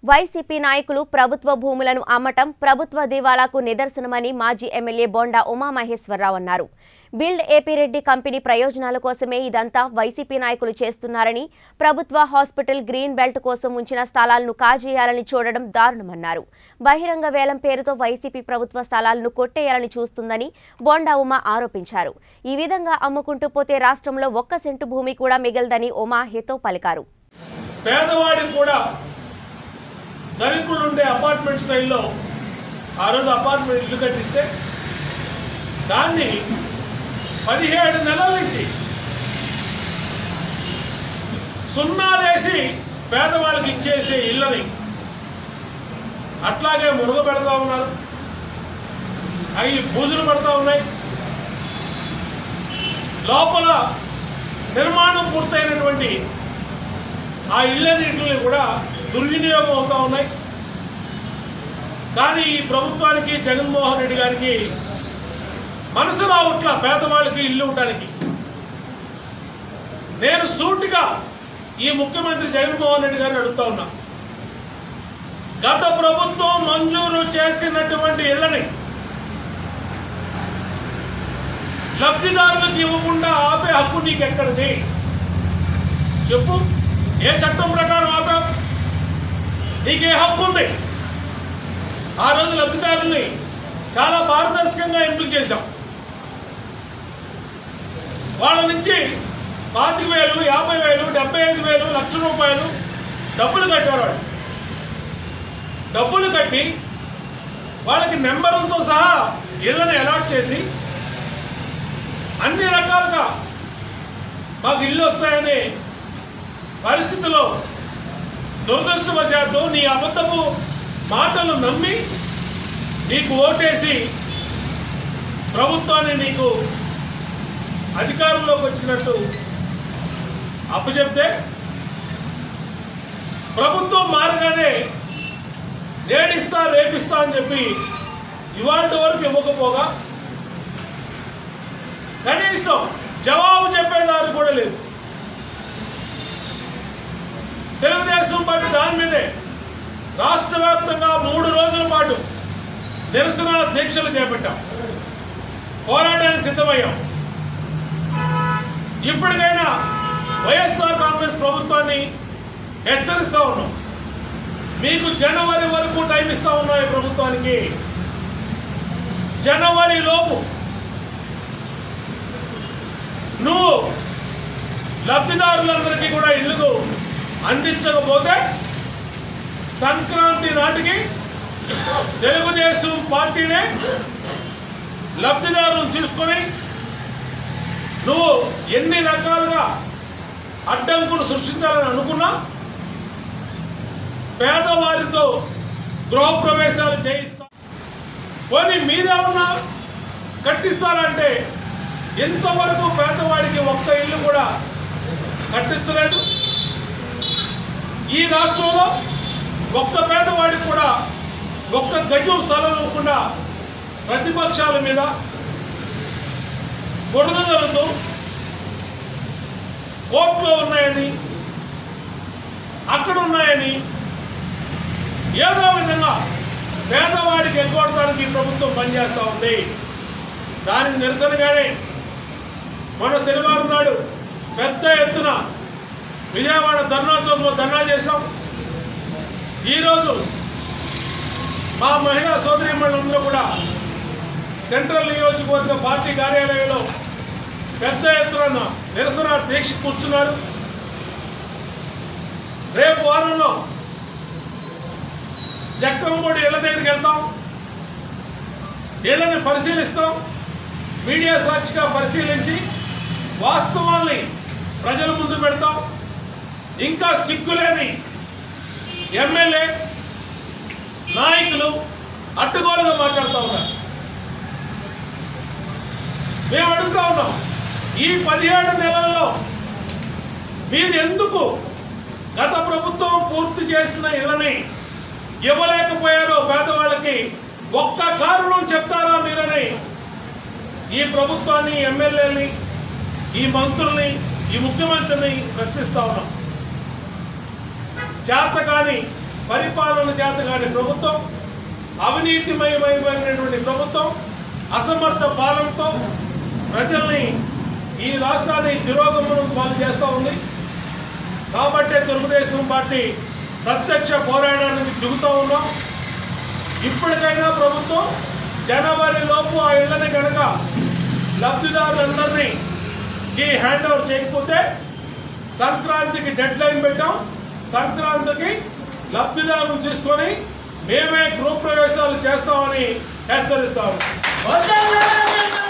YCP నాయకులు ప్రభుత్వ భూములను అమ్మటం ప్రభుత్వ దివాళాకు నిదర్శనమని మాజీ ఎమ్మెల్యే బొండా ఉమామహేశ్వరరావు అన్నారు. బిల్డ్ ఏపీ రెడ్డి కంపెనీ ప్రయోజనాల కోసమే ఇదంతా వైసీపీ నాయకులు చేస్తున్నారని, ప్రభుత్వ హాస్పిటల్ గ్రీన్ బెల్ట్ కోసం ఉంచిన స్థలాలను కాజేయాలని చూడడం దారుణమన్నారు. బహిరంగ వేలం పేరుతో వైసీపీ ప్రభుత్వ స్థలాలను కొట్టేయాలని చూస్తుందని బొండా ఉమా ఆరోపించారు. ఈ విధంగా అమ్ముకుంటూ పోతే రాష్ట్రంలో 1 సెంటు భూమి కూడా మిగలదని ఉమా హితో పలికారు. దళితులుండే అపార్ట్మెంట్ స్టైల్లో ఆ రోజు అపార్ట్మెంట్ ఇల్లు కట్టిస్తే దాన్ని 17 నెలల నుంచి సున్నాలేసి పేదవాళ్ళకి ఇచ్చేసే ఇళ్ళని అట్లాగే మురుగ పెడతా ఉన్నారు. అవి బూజులు పడతా ఉన్నాయి. లోపల నిర్మాణం పూర్తయినటువంటి ఆ ఇళ్ళన్నింటిని కూడా దుర్వినియోగం అవుతా ఉన్నాయి. కానీ ఈ ప్రభుత్వానికి, జగన్మోహన్ రెడ్డి గారికి మనసు రావట్లా పేదవాళ్ళకి ఇల్లు ఉండడానికి. నేను సూటిగా ఈ ముఖ్యమంత్రి జగన్మోహన్ రెడ్డి గారిని అడుగుతా ఉన్నా, గత ప్రభుత్వం మంజూరు చేసినటువంటి ఇళ్లని లబ్ధిదారులకు ఇవ్వకుండా ఆపే హక్కు నీకెక్కడిది చెప్పు? ఏ చట్టం ప్రకారం ఆపా? నీకే హక్కు ఉంది? ఆ రోజు లబ్ధిదారుల్ని చాలా పారదర్శకంగా ఎంపిక చేశాం. వాళ్ళ నుంచి 25,000, 50,000, 75,000, ₹1,00,000 డబ్బులు కట్టేవాడు. డబ్బులు కట్టి వాళ్ళకి నెంబర్లతో సహా ఇళ్లను అలాట్ చేసి అన్ని రకాలుగా మాకు ఇల్లు వస్తాయనే పరిస్థితిలో దురదృష్టవశాత్తు నీ అబద్ధపు మాటలు నమ్మి నీకు ఓటేసి ప్రభుత్వాన్ని నీకు అధికారంలోకి వచ్చినట్టు అప్పచెప్తే ప్రభుత్వం మారగానే నేడిస్తా రేపిస్తా అని చెప్పి ఇవాటి వరకు ఇవ్వకపోగా కనీసం జవాబు చెప్పేదారు కూడా లేదు. తెలుగుదేశం పార్టీ దాని మీదే రాష్ట్ర వ్యాప్తంగా 3 రోజుల పాటు నిరసన దీక్షలు చేపట్టాం. పోరాటానికి సిద్ధమయ్యాం. ఇప్పటికైనా వైఎస్ఆర్ కాంగ్రెస్ ప్రభుత్వాన్ని హెచ్చరిస్తా ఉన్నాం. మీకు జనవరి వరకు టైం ఇస్తా ఉన్నాం. ఈ ప్రభుత్వానికి జనవరి లోపు నువ్వు లబ్ధిదారులందరికీ కూడా ఇల్లు అందించకపోతే సంక్రాంతి నాటికి తెలుగుదేశం పార్టీనే లబ్ధిదారులను తీసుకొని నువ్వు ఎన్ని రకాలుగా అడ్డంకులు సృష్టించాలని అనుకున్నా పేదవారితో గృహప్రవేశాలు చేయిస్తా. పోనీ మీరేమన్నా కట్టిస్తారంటే ఇంతవరకు పేదవాడికి 1 ఇల్లు కూడా కట్టించలేదు. ఈ రాష్ట్రంలో 1 పేదవాడికి కూడా 1 గజం స్థలం ఇవ్వకుండా ప్రతిపక్షాల మీద బురద జరుగుతూ కోర్టులో ఉన్నాయని, అక్కడ ఉన్నాయని ఏదో విధంగా పేదవాడికి ఎగ్గొట్టడానికి ప్రభుత్వం పనిచేస్తూ ఉంది. దానికి నిరసనగానే మన శనివారం నాడు పెద్ద ఎత్తున విజయవాడ ధర్నా చౌక్లో ధర్నా చేశాం. ఈరోజు మా మహిళా సోదరీమణులందరూ కూడా సెంట్రల్ నియోజకవర్గ పార్టీ కార్యాలయంలో పెద్ద ఎత్తున నిరసన దీక్ష కూర్చున్నారు. రేపు వారంలో జక్కంపూడి ఇళ్ల దగ్గరికి వెళ్తాం. ఇళ్లని పరిశీలిస్తాం. మీడియా సాక్షిగా పరిశీలించి వాస్తవాల్ని ప్రజల ముందు పెడతాం. ఇంకా సిగ్గులేని ఎమ్మెల్యే నాయకులు అడ్డుగోలుగా మాట్లాడుతూ ఉన్నారు. మేము అడుగుతా ఉన్నాం, ఈ 17 నెలల్లో మీరు ఎందుకు గత ప్రభుత్వం పూర్తి చేసిన ఇళ్ళని ఇవ్వలేకపోయారో పేదవాళ్ళకి ఒక్క కారణం చెప్తారా మీరని ఈ ప్రభుత్వాన్ని, ఎమ్మెల్యేని, ఈ మంత్రుల్ని, ఈ ముఖ్యమంత్రిని ప్రశ్నిస్తా ఉన్నాం. చేతకాని పరిపాలన చేతగాని ప్రభుత్వం, అవినీతిమయమైనటువంటి ప్రభుత్వం, అసమర్థ పాలనతో ప్రజల్ని ఈ రాష్ట్రాన్ని తిరోగమనం పాలు చేస్తూ ఉంది. కాబట్టే తెలుగుదేశం పార్టీ ప్రత్యక్ష పోరాటానికి దిగుతూ ఉన్నాం. ఇప్పటికైనా ప్రభుత్వం జనవరి లోపు ఆ ఇళ్లని కనుక లబ్ధిదారులందరినీ హ్యాండ్ ఓవర్ చేయకపోతే సంక్రాంతికి డెడ్ లైన్ పెట్టాం. సంక్రాంతికి లబ్ధిదారులు తీసుకొని మేమే గృహ ప్రవేశాలు చేస్తామని హెచ్చరిస్తాము.